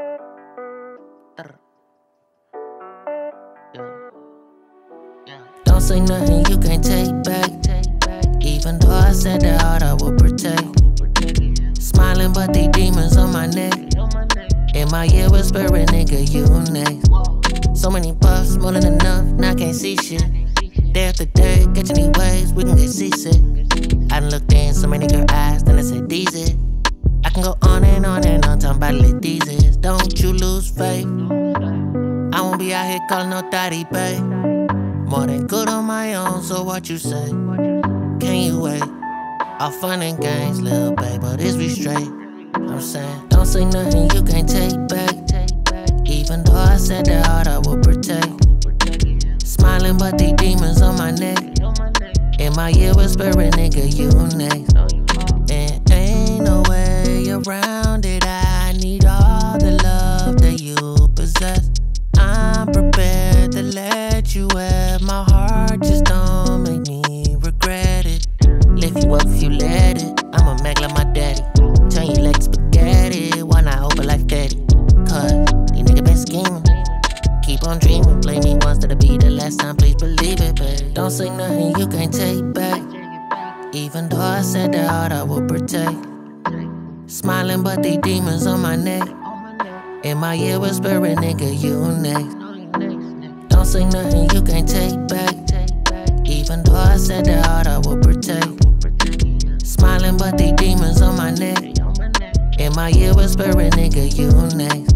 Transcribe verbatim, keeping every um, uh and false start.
Don't say nothing you can't take back. Even though I said that heart I would protect. Smiling but they demons on my neck. In my ear whispering, nigga, you next. So many puffs, more than enough, now I can't see shit. Day after day, catching these waves, we can get seasick. I done looked in so many girl eyes, then I said these it. I can go on and on and on, talking about it like these is. Don't you lose faith. I won't be out here calling no thotty, babe. More than good on my own, so what you say? Can you wait? All fun and games, little babe, but is we straight? I'm saying, don't say nothing you can't take back. Even though I said that heart I would protect. Smiling but they demons on my neck. In my ear whispering, nigga, you next. And ain't no way around it. I need all the love that you possess. I'm prepared to let you have my heart, just don't make me regret it. Lift you up if you let it. I'ma make like my daddy. Turn you like spaghetti. Why not open like daddy? Cause these niggas been scheming. Keep on dreaming. Play me once, that'll be the last time. Please believe it, babe. Don't say nothing you can't take back. Even though I said that heart I would protect. Smiling but they demons on my neck. In my ear whispering, nigga, you next. Don't say nothing you can't take back. Even though I said that heart I would protect. Smiling but they demons on my neck. In my ear whispering, nigga, you next.